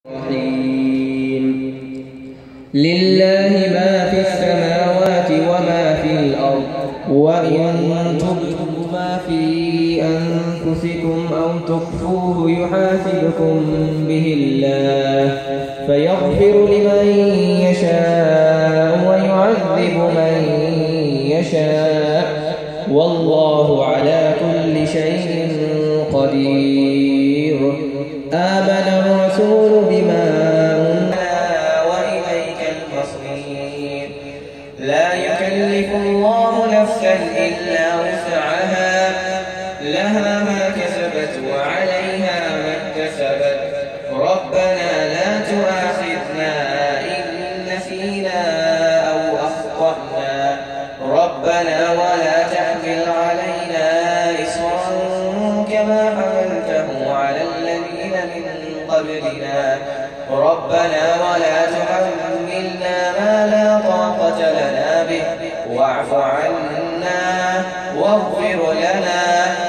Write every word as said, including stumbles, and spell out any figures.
لله ما في السماوات وما في الأرض وإن تبدوا ما في أنفسكم أو تخفوه يحاسبكم به الله فيغفر لمن يشاء ويعذب من يشاء والله على كل شيء قدير. آمن الرسول بما لا يكلف الله نفسا إلا وسعها لها ما كسبت وعليها ما اكتسبت ربنا لا تؤاخذنا إن نسينا أو أخطأنا ربنا ولا تحمل علينا إصرا كما حملته على الذين من قبلنا ربنا ولا تحملنا ما لا طاقة لنا به واعف عنا واغفر لنا